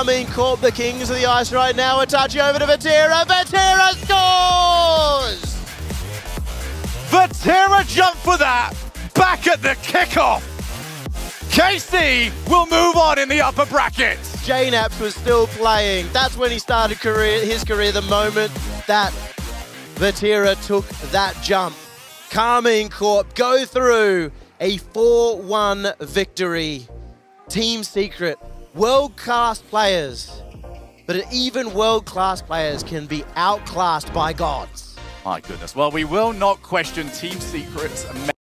Carmine Corp, the kings of the ice right now. A touch over to Vatira. Vatira scores! Vatira jumped for that, back at the kickoff. KC will move on in the upper brackets. JKnaps was still playing. That's when he started his career, the moment that Vatira took that jump. Carmine Corp go through a 4-1 victory. Team Secret, world-class players, but even world-class players can be outclassed by gods. My goodness. Well, we will not question Team Secret's